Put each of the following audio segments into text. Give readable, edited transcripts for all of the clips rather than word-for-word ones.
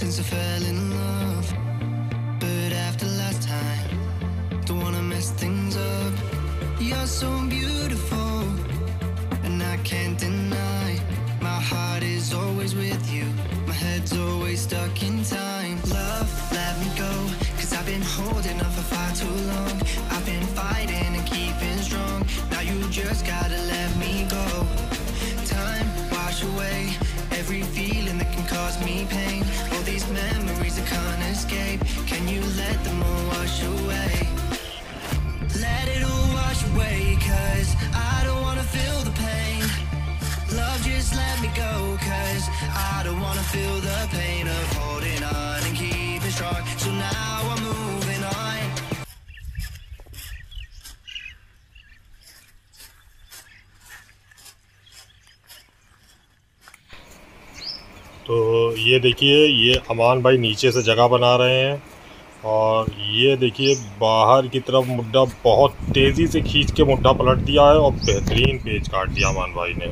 since I fell in love, but after last time, don't wanna mess things up. You're so beautiful, and I can't deny. My heart is always with you, my head's always stuck in time. Love, let me go, 'cause I've been holding on for far too long. I've been fighting and keeping strong, now you just gotta let me go. Time, wash away every feeling that can cause me pain. All these memories I can't escape, can you let them all wash away? Let it all wash away, 'cause I don't wanna feel the pain. Love, just let me go, 'cause I don't wanna feel the pain of holding on and keeping strong. So now I'm moving on. तो ये देखिए, ये अमान भाई नीचे से जगह बना रहे हैं, और ये देखिए बाहर की तरफ मुड्ढा बहुत तेज़ी से खींच के मुड्ढा पलट दिया है और बेहतरीन पेच काट दिया अमान भाई ने।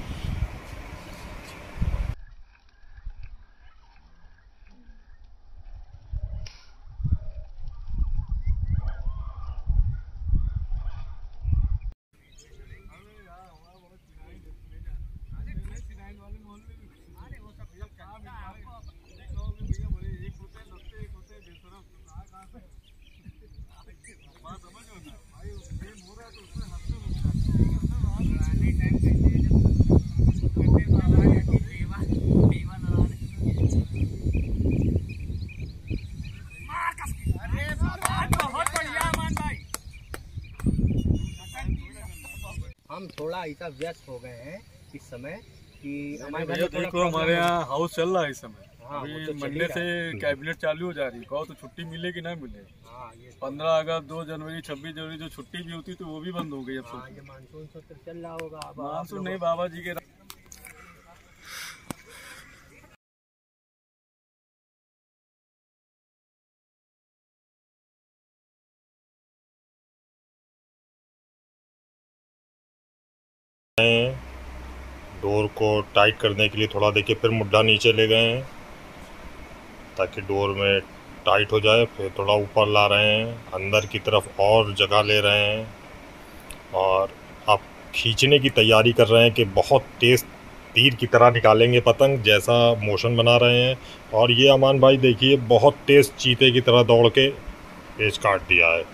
हम थोड़ा ऐसा व्यस्त हो गए हैं इस समय कि हमारे घर में देखो, हमारे यहाँ हाउस चल रहा है इस समय। हाँ, अभी तो मंडे से कैबिनेट चालू हो जा रही है, कहो तो छुट्टी मिले कि ना मिले। 15 अगस्त, 2 जनवरी, 26 जनवरी जो छुट्टी भी होती तो वो भी बंद हो गई अब। ये मानसून सत्र चल रहा होगा। मानसून नहीं, बाबा जी के डोर को टाइट करने के लिए थोड़ा देखिए फिर मुड्ढा नीचे ले गए हैं ताकि डोर में टाइट हो जाए। फिर थोड़ा ऊपर ला रहे हैं, अंदर की तरफ और जगह ले रहे हैं, और अब खींचने की तैयारी कर रहे हैं कि बहुत तेज़ तीर की तरह निकालेंगे पतंग, जैसा मोशन बना रहे हैं। और ये अमान भाई देखिए बहुत तेज़ चीते की तरह दौड़ के पेच काट दिया है।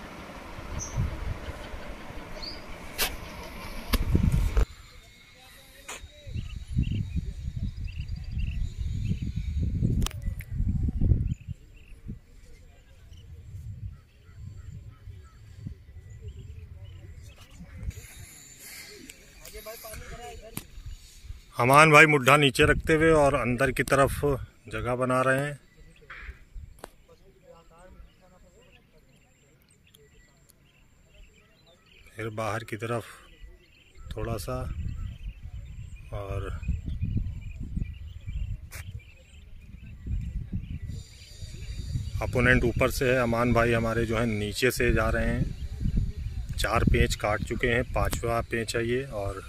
अमान भाई मुड्ढा नीचे रखते हुए और अंदर की तरफ जगह बना रहे हैं। फिर बाहर की तरफ थोड़ा सा, और अपोनेंट ऊपर से है। अमान भाई हमारे जो है नीचे से जा रहे हैं। 4 पेंच काट चुके हैं, 5वां पेंच है ये। और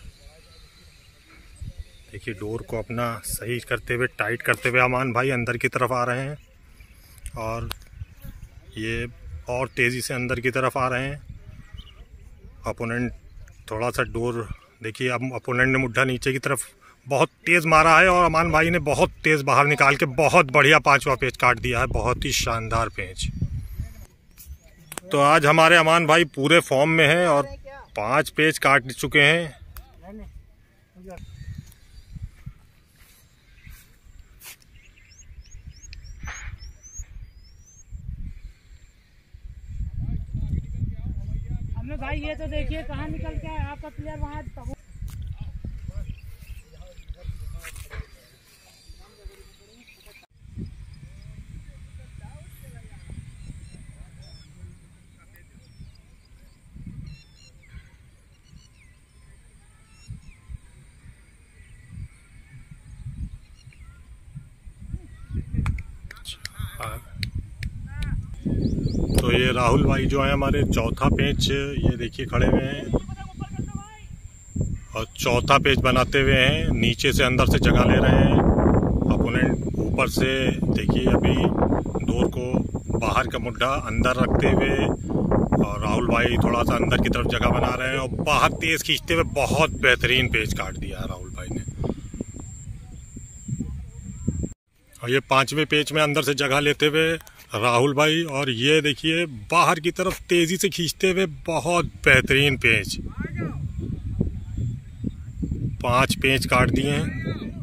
देखिए डोर को अपना सही करते हुए, टाइट करते हुए अमान भाई अंदर की तरफ आ रहे हैं, और ये और तेज़ी से अंदर की तरफ आ रहे हैं। अपोनेंट थोड़ा सा डोर देखिए, अब अपोनेंट ने मुड्ढा नीचे की तरफ बहुत तेज़ मारा है और अमान भाई ने बहुत तेज़ बाहर निकाल के बहुत बढ़िया 5वां पेंच काट दिया है। बहुत ही शानदार पेंच। तो आज हमारे अमान भाई पूरे फॉर्म में हैं और 5 पेंच काट चुके हैं। भाई ये तो देखिए कहाँ निकल के आया आपका प्लेयर वहाँ। तो ये राहुल भाई जो है हमारे 4था पेंच ये देखिए खड़े हुए हैं और 4था पेंच बनाते हुए हैं। नीचे से अंदर से जगह ले रहे हैं। अपोनेंट ऊपर से देखिए अभी डोर को बाहर का मुड्ढा अंदर रखते हुए और राहुल भाई थोड़ा सा अंदर की तरफ जगह बना रहे हैं और बाहर तेज खींचते हुए बहुत बेहतरीन पेच काट दिया है राहुल भाई ने। और ये 5वें पेच में अंदर से जगह लेते हुए राहुल भाई, और ये देखिए बाहर की तरफ तेजी से खींचते हुए बहुत बेहतरीन पेच, 5 पेच काट दिए हैं।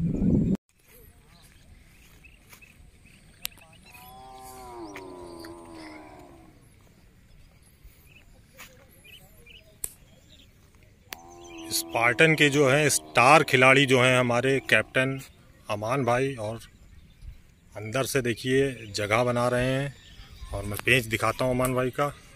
स्पार्टन के जो है स्टार खिलाड़ी जो हैं हमारे कैप्टन अमान भाई, और अंदर से देखिए जगह बना रहे हैं और मैं पेच दिखाता हूँ अमान भाई का।